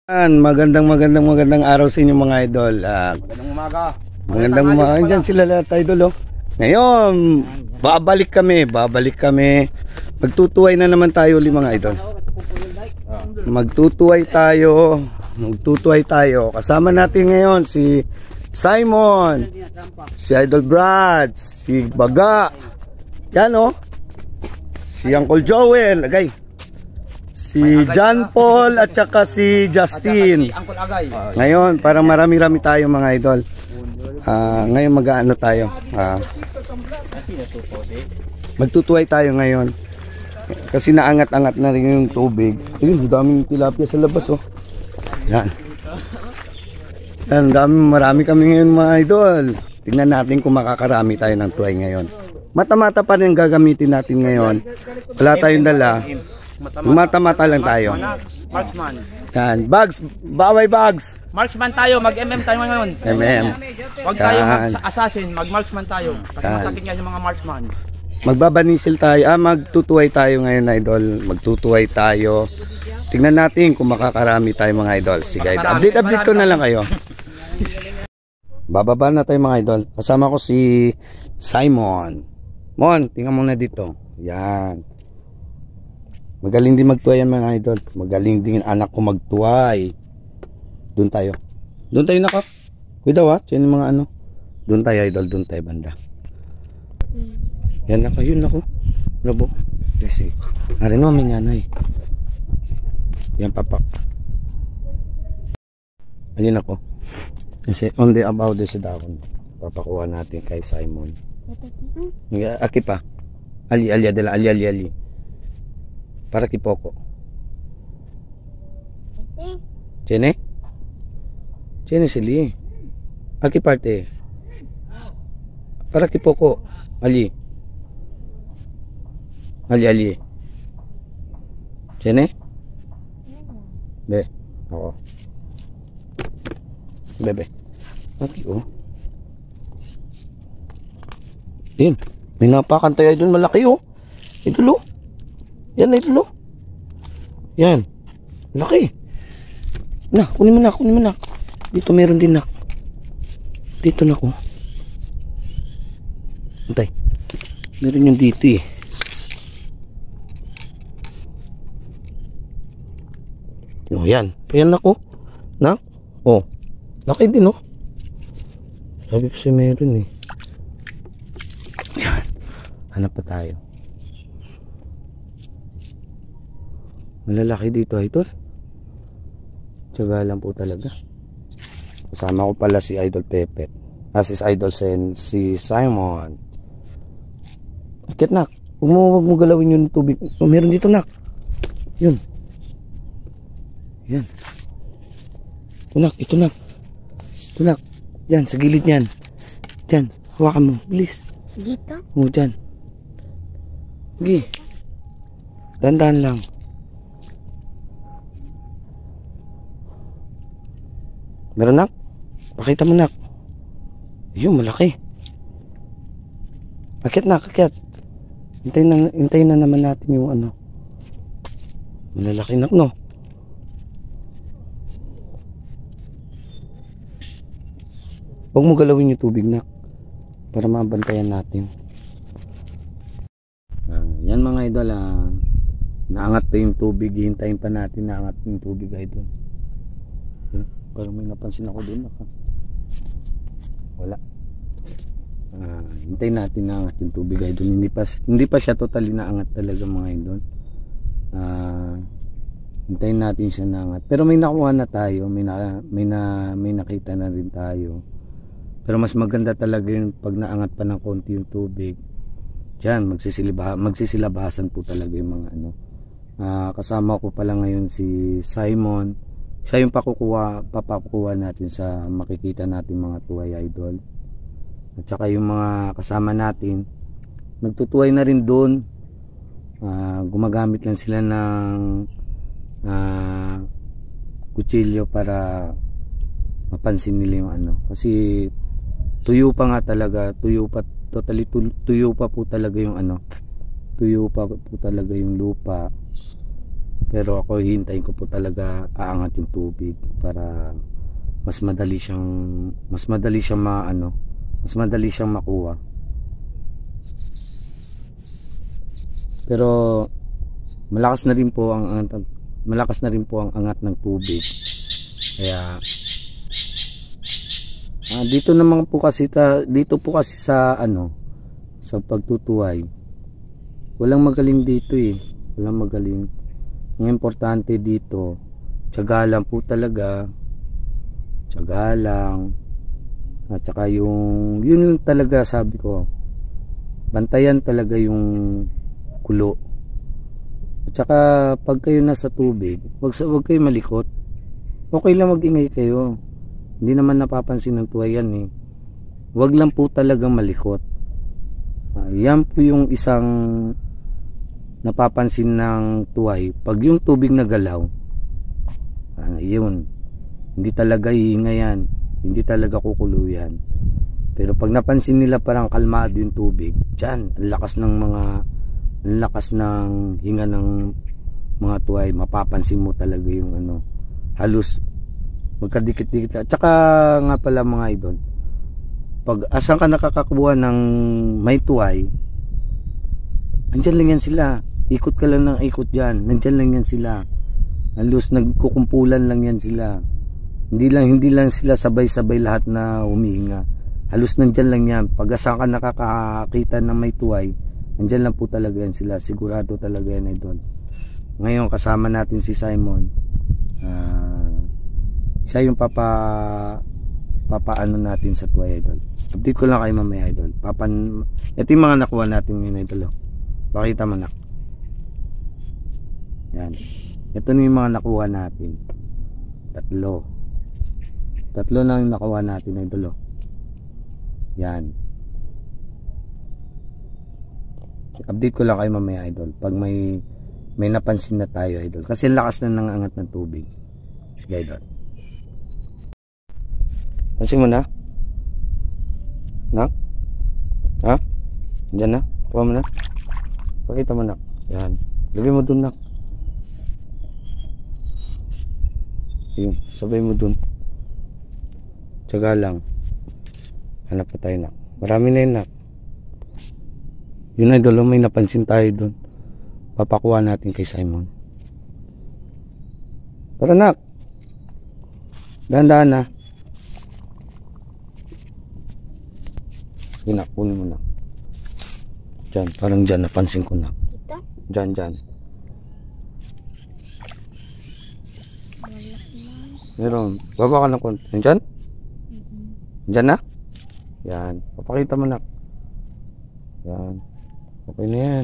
Magandang araw sa inyo mga idol. Magandang umaga. Magandang umaga. Diyan sila lahat idol. Ngayon, babalik kami. Magtutuway na naman tayo ulit mga idol. Magtutuway tayo. Kasama natin ngayon si Simon, si Idol Brad, si Baga. Yan si Uncle Joel, si John Paul at saka si Justin. Ngayon, parang marami-rami tayo mga idol. Ngayon mag-aano tayo. Magtutuway tayo ngayon. Kasi naangat-angat na rin yung tubig. Ayun, daming tilapia sa labas Yan. Marami kami ngayon mga idol. Tingnan natin kung makakarami tayo ng tuway ngayon. Mata-mata pa rin gagamitin natin ngayon. Wala tayong dala. Mata-mata lang tayo. Marksman. Yan. Bags. Baway bags. Marksman tayo. Mag-MM tayo ngayon. MM. Huwag tayo mag-assassin. Mag-marksman tayo. Kasi masakit yan yung mga marksman. Magbabanisil tayo. Magtutuway tayo ngayon idol. Magtutuway tayo. Tingnan natin kung makakarami tayo mga idol. Sige, update ko na lang kayo. Bababa na tayo mga idol. Kasama ko si Simon. Mon, tingnan mo na dito. Yan. Magaling din magtuway yan mga idol. Magaling din anak ko magtuway. Doon tayo nako. Kuya daw yan yung mga Doon tayo idol, doon tayo banda. Yan nako, yun nako. Labo. Kasi, arin mo may nanay. Yan papa. Ayun ako. Kasi only about this down. Papakuha natin kay Simon. Aki pa. Ali. Para kipoko. Chene sili. Aki parte. Para kipoko. Ali. Chene? Be. Oo. Bebe. Aki Yan. May napakan tayo doon malaki Ito Yan ito Yan. Laki. Na, kunin mo na. Dito meron din Dito na ko. Antay. Meron yung dito yan. Ayan ako. Laki din Sabi ko siya meron Yan. Hanap pa tayo. Malalaki dito idol. Tiyaga lang po talaga. Kasama ko pala si Idol Pepe. Si Idol si Simon. Akit nak. Huwag mo galawin yung tubig. Meron dito nak. Yun. Yan. Ito nak. Yan, sa gilid niyan. Diyan, hawakan mo, bilis. Dito? Diyan. Sige. Dandan lang. Meron nak? Pakita mo nak. Ayun, malaki. Akit nak. Hintayin na naman natin yung Malalaki nak Huwag mo galawin yung tubig nak para mabantayan natin. Yan mga idol naangat pa yung tubig. Hintayin pa natin naangat yung tubig idol. Parang may napansin ako doon wala. Hintayin natin naangat yung tubig idol. Hindi pa siya totally naangat talaga mga idol. Hintayin natin siya naangat. Pero may nakuha na tayo. May nakita na rin tayo. Pero mas maganda talaga yung pag naangat pa ng konti yung tubig. Diyan, magsisilabahasan po talaga yung mga kasama ko pala ngayon si Simon. Siya yung papakukuha natin sa makikita natin mga tuway idol. At saka yung mga kasama natin, nagtutuway na rin doon. Gumagamit lang sila ng kutsilyo para mapansin nila yung kasi tuyo pa nga talaga, tuyo pa po talaga yung lupa. pero ako hihintayin ko po talaga aangat yung tubig para mas madali siyang makuha. Pero malakas na rin po ang angat ng tubig. Kaya dito po kasi sa sa pagtutuway, walang magaling dito walang magaling. Ang importante dito, tiyaga lang po talaga, tiyaga lang, at saka yun talaga sabi ko, bantayan talaga yung kulo. At saka pag kayo nasa tubig, wag kayo malikot. Okay lang mag-ingay kayo, hindi naman napapansin ng tuway yan wag lang po talagang malikot. Yan po yung isang napapansin ng tuway. Pag yung tubig nagalaw, yun, hindi talaga hihinga yan, hindi talaga kukulo yan. Pero pag napansin nila parang kalmado yung tubig, dyan ang lakas ng hinga ng mga tuway, mapapansin mo talaga yung halos magkadikit-dikit. At saka nga pala mga idol, pag asan ka nakakakuha ng may tuway, andyan lang yan sila, ikot ka lang ng ikot dyan, nandyan lang yan sila, halos nagkukumpulan lang yan sila, hindi lang sila sabay-sabay lahat na humihinga, halos nandyan lang yan. Pag asan ka nakakakita ng may tuway, nandyan lang po talaga yan sila, sigurado talaga yan idol. Ngayon kasama natin si Simon, siya yung papaano natin sa tuway idol. Update ko lang kayo mamaya idol. Ito yung mga nakuha natin ngayon idol. Pakita mo na. Yan. Ito na yung mga nakuha natin. Tatlo na yung nakuha natin idol. Yan. Update ko lang kayo mamaya idol. Pag may napansin na tayo idol. Kasi lakas na ng angat ng tubig. Sige idol. Pansin mo na? Nak? Ha? Diyan na? Kuha mo na? Pakita mo nak. Yan. Lagay mo dun nak. Yun. Sabay mo dun. Tiyaga lang. Hanap pa tayo nak. Marami na yun nak. Yun idol, may napansin tayo dun. Papakuha natin kay Simon. Tara nak. Dahan-dahan na. Sige nak, kunin mo nak. Diyan, parang dyan, napansin ko nak. Diyan. Meron. Baba ka ng konti. Diyan? Diyan na? Yan. Papakita mo nak. Yan. Okay na yan.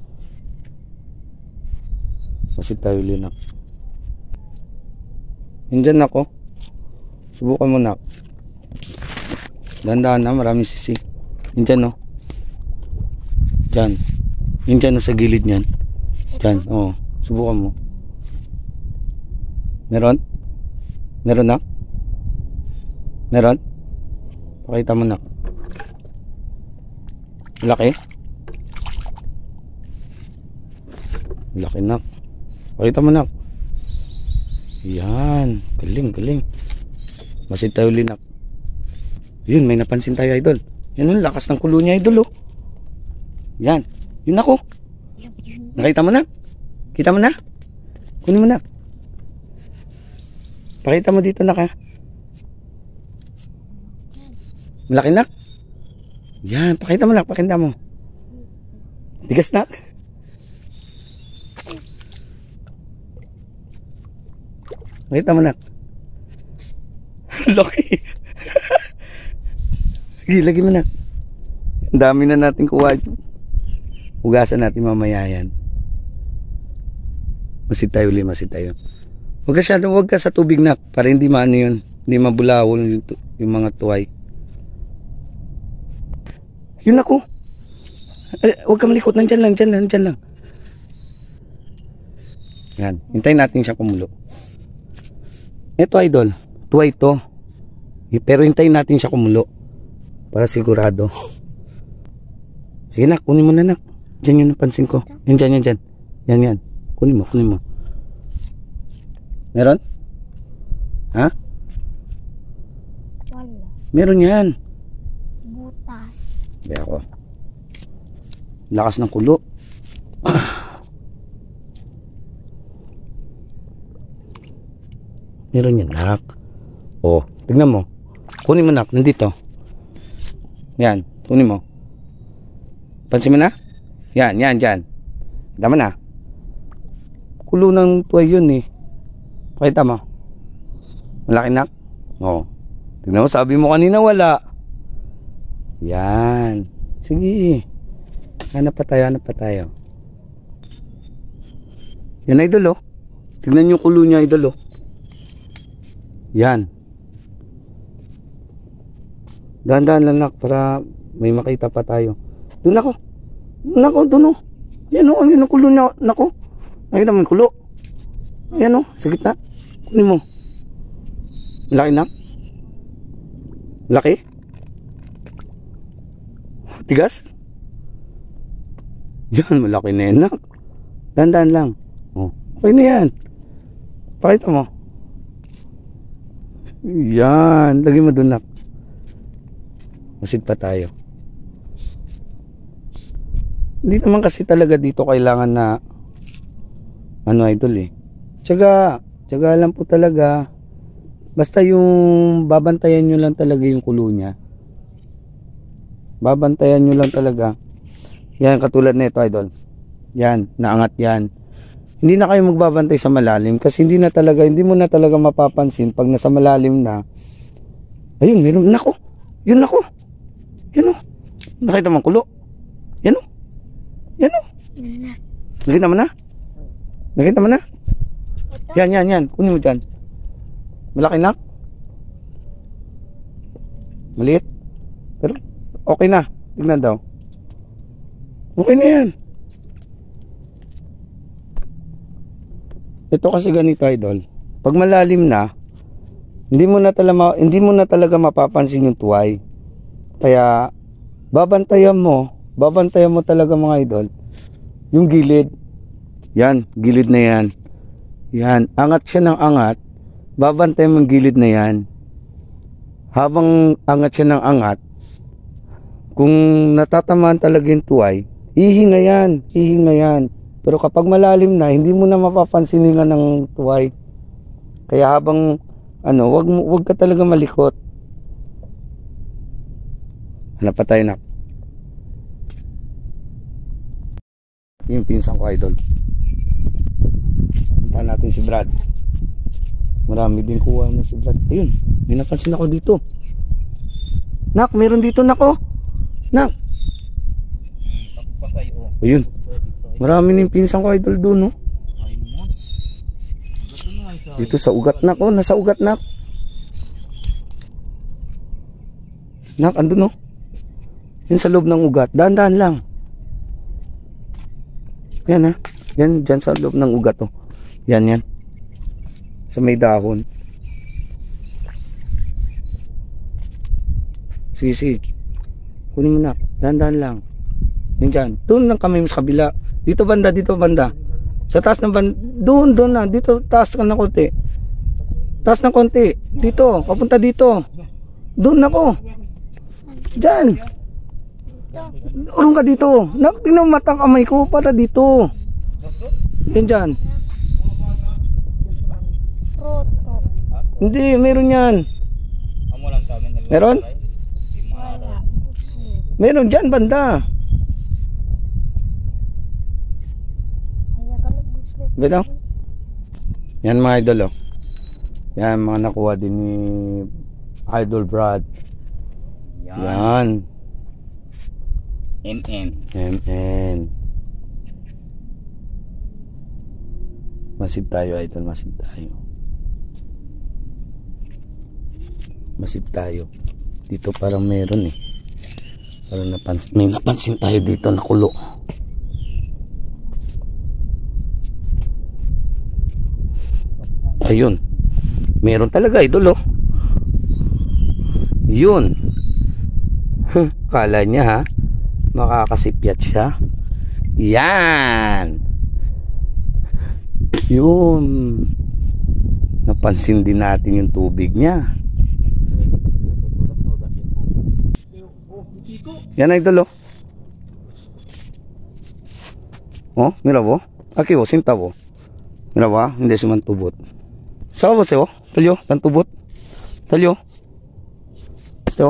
Masid tayo linak. Diyan ako. Subukan mo nak. Dandahan na, maraming sisig. Diyan no. Diyan. Diyan no, sa gilid niyan. Diyan, subukan mo. Meron? Meron na? Meron? Pakita mo na. Laki? Laki na. Pakita mo na. Yan. Galing. Masid tayo linak. Yun, may napansin tayo idol. Yan ang lakas ng kulo niya idol Yan. Yun ako. Nakita mo na? Kita mo na? Kunin mo na. Pakita mo dito nak ha. Malaki nak. Yan, pakita mo nak. Pakita mo. Tigas nak. Pakita mo nak. Laki. Sige, lagi mo na. Ang dami na natin kuha. Hugasan natin mamaya yan. Masid tayo ulit, masid tayo. Huwag ka sa tubig na. Para hindi maano yun. Hindi mabulawon yung mga tuway. Yun ako. Huwag ka malikot. Nandyan lang. Yan. Hintayin natin siya kumulo. Ito idol. Tuway to. Pero hintayin natin siya kumulo. Para sigurado. Sige nak, kunin mo na nak. Diyan yung napansin ko. Yan. Yan. Kunin mo. Meron? Ha? Wala. Meron yan. Butas. Kaya ako. Lakas ng kulo. Meron yan, nak. Oh, tignan mo. Kunin mo, nak. Nandito. Yan. Kunin mo. Pansin mo na? Yan, yan, dyan. Dama na. Kulo ng tuway yun eh. Pakita mo. Malaki, nak. Oh. Tignan mo, sabi mo kanina wala. Yan. Sige. Hanap pa tayo, hanap pa tayo. Yan, idol, oh. Tignan yung kulo niya, idol, oh. Yan. Dahan-dahan lang, nak, para may makita pa tayo. Doon ako. Doon ako, doon, oh. Yan, oh. Yan ang kulo niya. Nako. Nakita mo yung kulo. Yan, oh. Sa gitna. Kunin mo. Malaki, nak. Laki. Tigas. Yan, malaki na yan, nak. Dahan-dahan lang. Oh. Okay na yan. Pakita mo. Yan. Lagi mo doon, nak. Masid pa tayo. Hindi naman kasi talaga dito kailangan na ano, idol eh. Tiyaga lang po talaga. Basta yung babantayan nyo lang talaga yung kulo niya. Babantayan nyo lang talaga. Yan, katulad nito, idol. Yan, naangat yan. Hindi na kayo magbabantay sa malalim kasi hindi mo na talaga mapapansin pag nasa malalim na. Ayun, meron. Nako. Yun, nako. Yan, oh. Nakita mo ang kulo. Yan, oh. Yan, oh. Nakita mo na? Nakita mo na? Yan. Kunin mo dyan. Malaki, nak. Maliit. Pero okay na. Tignan daw. Okay na yan. Ito kasi ganito, idol. Pag malalim na, hindi mo na talaga mapapansin yung tuway. Kaya babantayan mo talaga, mga idol, yung gilid. Yan, gilid na yan. Yan, angat siya ng angat. Babantayan mo yung gilid na yan. Habang angat siya ng angat, kung natatamaan talaga yung tuway, hihinga yan. Pero kapag malalim na, hindi mo na mapapansiningan ng tuway. Kaya habang wag ka talaga malikot. Hanap pa tayo, nak. Yung pinsan ko, idol. Puntahan natin si Brad. Marami din kuha na si Brad. Ayun, may napansin ako dito. Nak, meron dito, nak, oh. Nak. Ayun. Marami ng pinsan ko, idol, doon, no? Dito sa ugat, nak, oh. Nasa ugat, nak. Nak, andun, no? Yan sa loob ng ugat. Dahan-dahan lang. Yan, ha? Yan, dyan sa loob ng ugat, oh. Yan. Sa may dahon. Sige. Kunin mo, nak. Dahan-dahan lang. Yan dyan. Doon lang kami sa kabila. Dito banda. Sa taas ng banda. Doon na. Dito, taas ka na konti. Taas ng konti. Dito. Papunta dito. Doon ako. Dyan. Urong ka dito. Tingnan mo matang kamay ko para dito. Yan dyan. Hindi, meron yan. Meron? Meron dyan banda. Bitaw? Yan, mga idol, oh. Yan, mga nakuha din ni Idol Brad. Yan. MN. Masid tayo, idol. Masid tayo. Dito parang meron, eh. Parang may napansin tayo dito na kulo. Ayun. Meron talaga, idol, oh. Yun. Kala niya, ha? Makakasipyat siya. Yan. Yun. mapansin din natin yung tubig niya. Yan idol oh. Oh, mira bo. Aquí bo, sinta bo. Mira ba, hindi sumantubot. Saka bo sa'yo, talyo, tantubot. Talyo. Ito.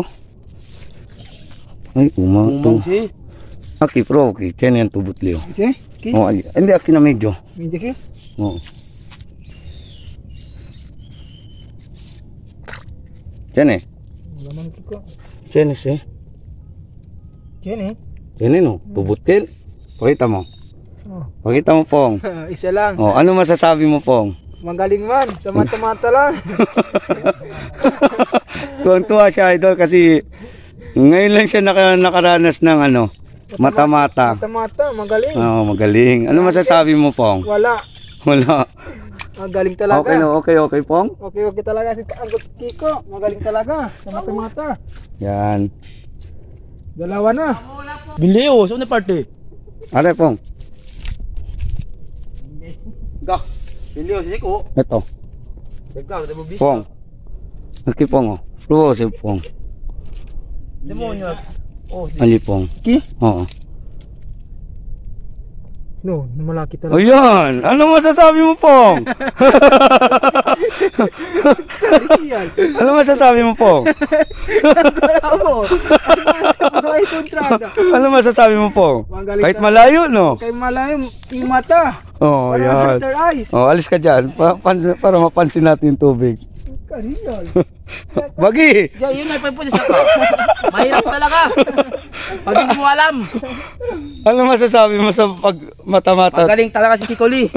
Ay, umang si. Aki, pro, okay. Kaya yan tubot liyo. Si? Ki? Oh, hindi, aki na medyo. Medyo ki? Oo. Yan eh. Wala man ko. Yan eh. Yan eh. Yan eh no, tubutil. Pakita mo. Oh. Pakita mo Pong. Isa lang. Oh, ano masasabi mo Pong? Magaling man. Tamata-mata lang. Tuwan-tuwa siya idol kasi ngayon lang siya nakaranas ng ano, mata-mata. Mata-mata, magaling. Oo, magaling. Ano masasabi mo Pong? Wala. Wala. Magaling talaga. Okay no, okay Pong. Okay talaga si Kiko. Magaling talaga. Tamata-mata. Yan. Dalawa na. Binleo, saan na parte? Are Pong. Ga. Binleo si Kiko. Ito. Ga, demo bis. Pong. Aki Pong oh. Fluo si Pong. Demonyo. Oh, Ali Pong. Ki? Oo. No, malaki talaga. Ayan! Ano masasabi mo Pong? Ano masasabi mo Pong? Ano masasabi mo Pong? Kahit malayo no? Kahit malayo, yung mata. Oh, yan. Their eyes. Oh, alis ka dyan para mapansin natin yung tubig. Kariyal. Bagi! Yeah, yun ay pwede sa ka. Mahirap talaga. Pag hindi mo alam. Ano masasabi mo sa pag mata-mata? Magaling talaga si Kikoli.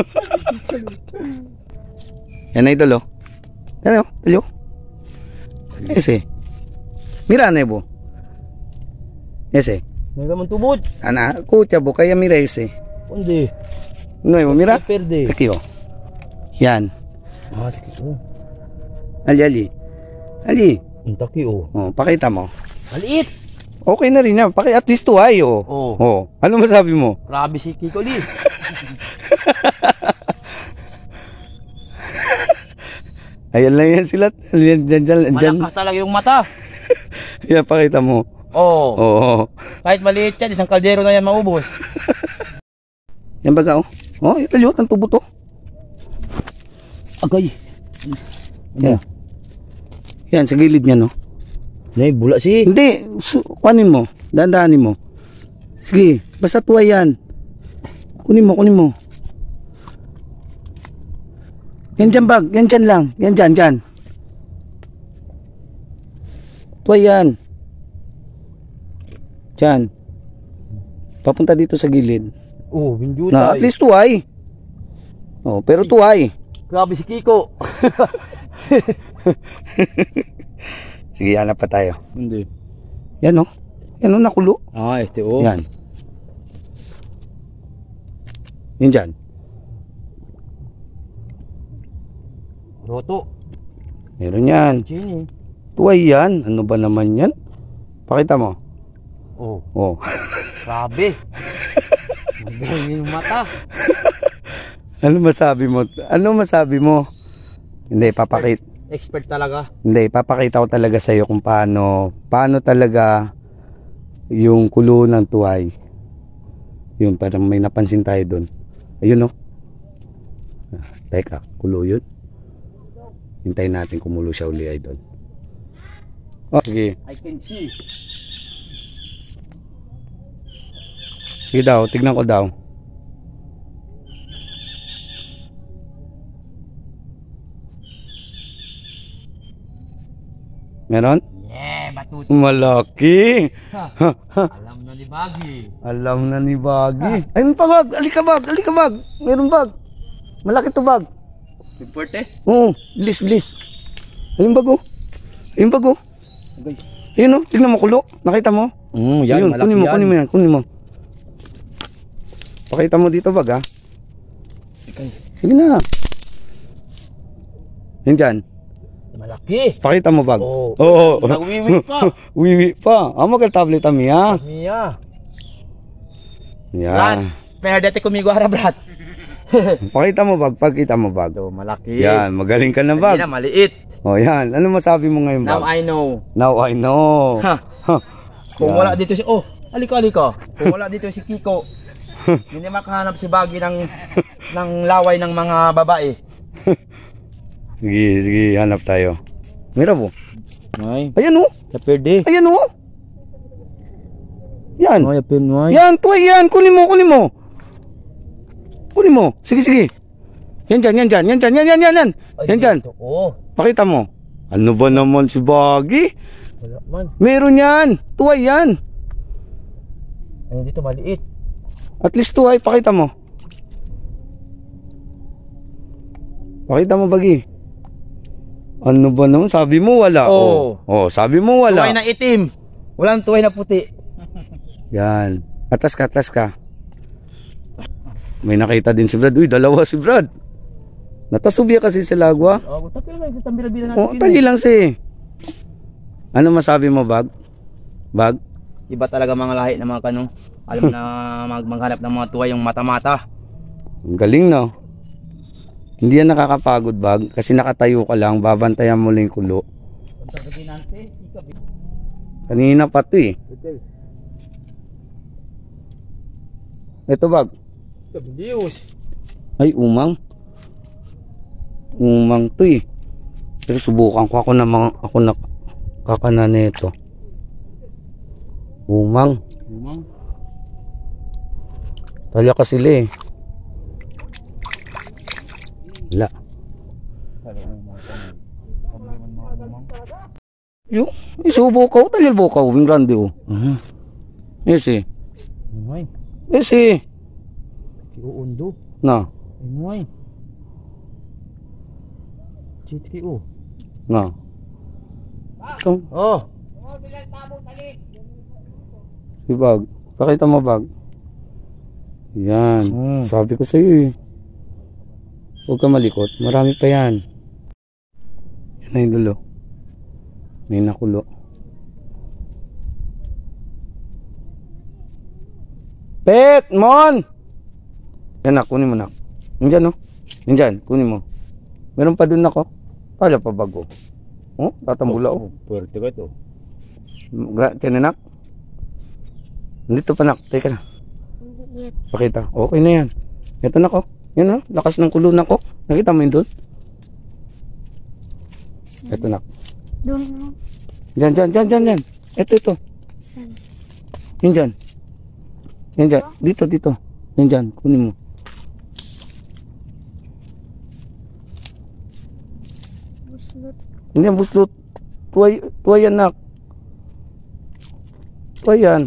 Yan na idol oh. Yan oh, talyo. Ese. Mira nebo. Ese. May gamang tubod. Ana, kutya bo kaya mira ese. Kundi. No, mira. Perde. Aquí oh. Yan. Ah, sige po. Ali. Ang taki oh. Oh, pakita mo. Maliit. Okay na rin yan. At least tuway oh. Oo. Oh. Ano masabi mo? Grabe si Kikoli. Ayan lang yan sila. Dyan. Malakas talaga yung mata. Yan, pakita mo. Oo. Oo. Kahit maliit yan, isang kaldero na yan maubos. Yan baga oh. Oh, ito yun. Ang tubo to. Agay. Yan. Yan, sa gilid niya no. Nay, bula si. Hindi. Kunin mo. Dandanin mo. Sige. Basta tuway yan. Kunin mo. Yan dyan bag. Yan dyan lang. Yan dyan. Tuway yan. Dyan. Papunta dito sa gilid. Oh, binjutay. Na, at least tuway. Oh, pero tuway. Grabe si Kiko. Sige, hanap pa tayo. Hindi. Yan oh. Yan oh, nakulo. Ah, este oh. Yan. Yan dyan. Roto. Meron yan. Chini. Tuway yan. Ano ba naman yan? Pakita mo. Oh, Oh. grabe. Magaling yung mata. Ano masabi mo? Hindi, Expert talaga. Hindi, papakita ko talaga sa iyo kung paano talaga yung kulo ng tuway. Yun, parang may napansin tayo doon. Ayun oh. Teka, kulo yun. Hintayin natin kumulo siya uli ay doon. Oh, sige. I can see. Sige daw, tignan ko daw. Meron? Yeah, batuto. Malaki. Alam na ni Bagi. Alam na ni Bagi. Ayun pa bag. Alikabag. Meron bag. Malaki to bag. Importante? Oo. Bilis. Ayun bag oh. Okay. Ayun oh. Tignan mo kulo. Nakita mo? Yan, ayun, malaki yan. Kunin mo. Pakita mo dito bag ha. Okay. Sige na. Yan dyan. Malaki. Pakita mo bag. Oo. Nagwiwi pa. Wiwi pa. Magka-tablet kami ha. Mia. Yan. Perdete comigo ara, brat. Pakita mo bag, pagkita mo bag. So, malaki. Yan, magaling ka na Hindi bag. na, maliit. O yan, ano masabi mo ngayon Now bag? I know. Now I know. Ha. Ha. Kung Yan. wala dito si... Oh, halika. Kung wala dito si Kiko, hindi makahanap si Baggy ng laway ng mga babae. Sige, hanap tayo. Mira po. Ay, Ayan o. pwede. Ayan o. Yan. Ay, pwede. Yan, tuway yan. Kunin mo. Kunin mo. Sige. Yan dyan. Yan dyan. Oo. Pakita mo. Ano ba naman si Baggy? Wala man. Meron yan. Tuway yan. Ay, dito maliit. At least tuway. Pakita mo. Pakita mo, Baggy. Ano ba naman? Sabi mo wala. Oo. Oh, sabi mo wala. Tuway na itim. Walang tuway na puti. Yan. Atras ka. May nakita din si Brad. Uy, dalawa si Brad. Natasubya kasi sa lagwa. Oh, tapi lang ito tambira-bira natin. Oh, tali lang si. Ano masabi mo, Bag? Bag? Iba talaga mga lahi ng mga kanong. Alam na maghanap ng mga tuway yung mata-mata. Ang galing, no? Hindi yan nakakapagod, Bag. Kasi nakatayo ka lang, babantayan mo lang yung kulo. Kanina pa to eh. Ito, Bag. Ay, umang. Umang to eh. Pero subukan ko ako na kakana nito. Umang. Talya ka sila eh. Wala. Yung isubukaw, talilbukaw, wing grande oh. Yes eh. Ay, Yes eh. kiuundo. Na. Ay, chitki o. Na. Ito, Oh. si Bag. Pakita mo, Bag. Yan. Sabi ko sa'yo eh. Huwag ka malikot. Marami pa yan. Yan na yung dulo. May nakulo. Pet! Mon! Yan na, kunin mo na. Yan dyan, no? Yan dyan, kunin mo. Meron pa dun ako. Pala pa bago. Oh, tatambula oh. Puwerte ko ito. Tinanak. Dito pa nak. Teka na. Pakita. Okay na yan. Ito na ko. Yan oh. Lakas ng kulo na ko. Nakita mo yun doon? Ito na. Doon. Diyan. Ito. Saan? Yan dyan. Yan dyan. Dito. Yan dyan. Kunin mo. Buslot. Hindi yan buslot. Tuway yan nak. Tuway yan.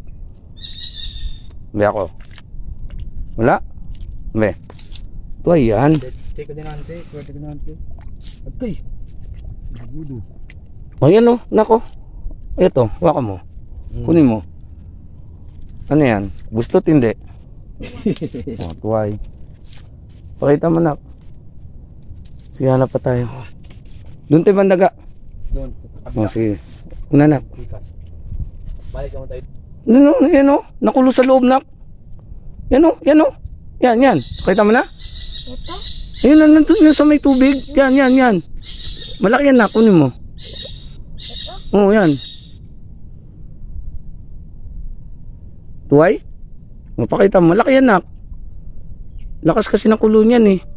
Hindi ako. Wala? Hindi. Tuway yan. Teka din nante. Puwerte ko nante. Agkay. Nagudo. O yan o. Nako. Ito. Waka mo. Kunin mo. Ano yan? Buslot hindi. O, tuway. Pakita mo nak. Sige, hanap pa tayo. Doon tayo bandaga. Doon. O, sige. Una nak. Balik naman tayo. Yan o. Nakulo sa loob nak. Yan o. Yan. Pakita mo na. Ito? Ayun, nandun na sa may tubig. Yan. Malaki yan nak. Kunin mo. Oo, yan. Tuway? Mapakita mo. Malaki yan nak. Lakas kasi ng kulo niyan eh.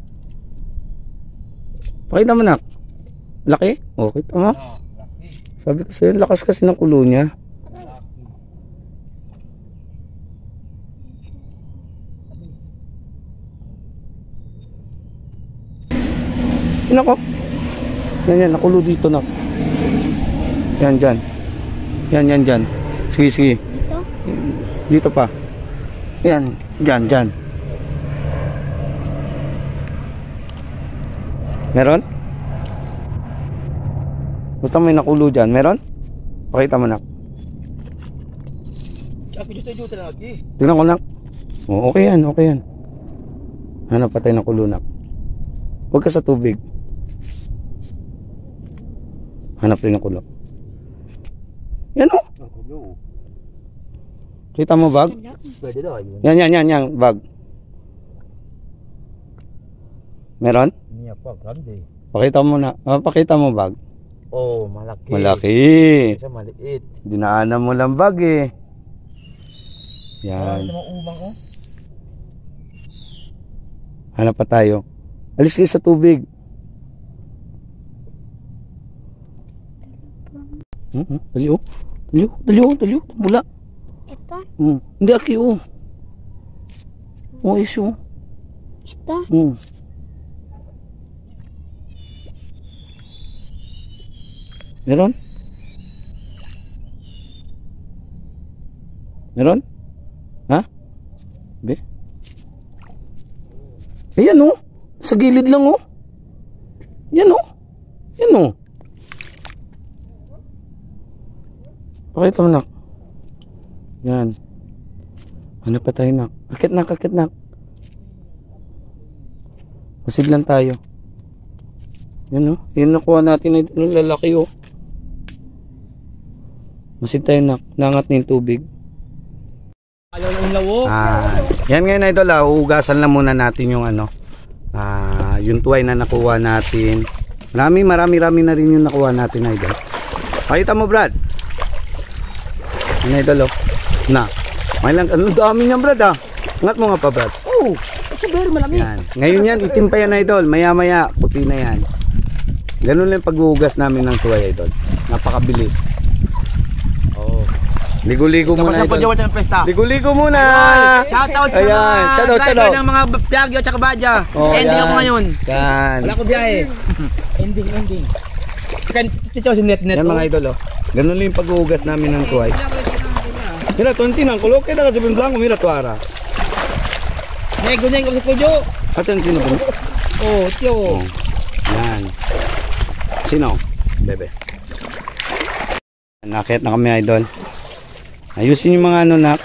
Pakita mo nak. Laki? O, kita mo? Sabi ko sa'yo, lakas kasi ng kulo niya. Yan ako. Yan, nakulo dito nak. Yan, dyan. Yan. Sige. Ito? Dito pa. Yan, dyan. Meron? Basta may nakulo dyan. Meron? Pakita mo nak. Ako dito lang lagi. Tingnan ko nak. O, okay yan. Hanap pa tayo ng kulo nak. Huwag ka sa tubig. Hanap tayo ng kulo. Yan o. Kita mo bag? Pwede daw. Yan, bag. Meron? Niya pa, grande. Pakita mo na. Pakita mo bag. Oh, malaki. Malaki. Isa maliit. Dinaanan mo lang bag eh. Yan. Yan. Mga umang oh. Hanap pa tayo. Alis kayo sa tubig. Dali oh. Dali oh. Mula. Ito. Hindi aki oh. Oh, iso. Ito. Meron? Meron? Ha? Be? Ayan oh. Sa gilid lang oh. Yan oh. Yan oh. Pakita mo nak. Yan. Ano pa tayo nak? Akit nak. Masid lang tayo. Yan oh. Yan nakuha natin ito ng lalaki oh. Masid tayo nak. Nangat na yung tubig. Ayaw ng lawo. Yan ngayon idol uugasan lang muna natin yung ano. Yung tuway na nakuha natin. Marami na rin yung nakuha natin idol. Pakita mo Brad. Yan idol oh. Na. May lang ano dami niyan Brad ah. Angat mo nga pa Brad. Oh, kasi very malamig. Yan. Ngayon yan itim pa yan idol. Maya puti na yan. Ganun lang paghuhugas namin ng tuway idol. Napakabilis. Oh. Ligo-ligo muna idol. Ligo-ligo muna. Shoutout sa Ayan. mga Shoutout. driver ng mga Baguio at saka Badja. Ending ako ngayon. Yan. Wala ko biyahe. Ending. Tito si net. Yan mga idol oh. Ganun lang yung paghuhugas namin ng tuway. Mira, tonsin ang kuloke na kasi blanco. Mira, tuara. Guneng ko sa kujo. Asan sino ba? Oh, tiyo. Oh. Yan. Sino? Bebe. Nakit na kami idol. Ayusin yung mga ano nak.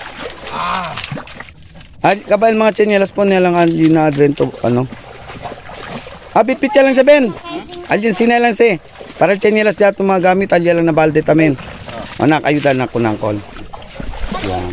Kabal mga tsinelas po nilang alina adren to ano. Bit-bit lang sa Ben. Alin sinelang si. Para tsinelas dato mga gamit alya lang na balde tamin. Anak ayudan na kunang kol. Yan.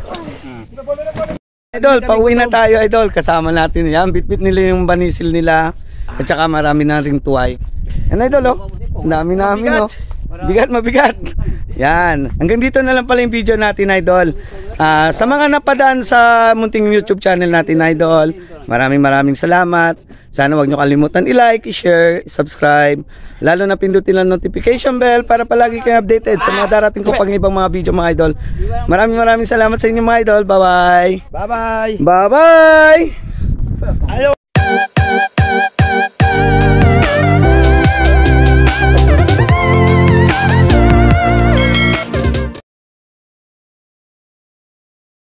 Idol, pauwi na tayo idol. Kasama natin yan. Bit-bit nila yung banisil nila. At saka marami na ring tuway. Yan idol oh. Dami namin oh. Mabigat. Yan. Hanggang dito na lang pala yung video natin idol. Sa mga napadaan sa munting YouTube channel natin idol, maraming salamat. Sana wag nyo kalimutan i-like, i-share, i-subscribe. Lalo na pindutin ang notification bell para palagi kayo updated sa mga darating ko pang ibang mga video mga idol. Maraming salamat sa inyo mga idol. Bye-bye. Bye-bye. Bye-bye. Ayaw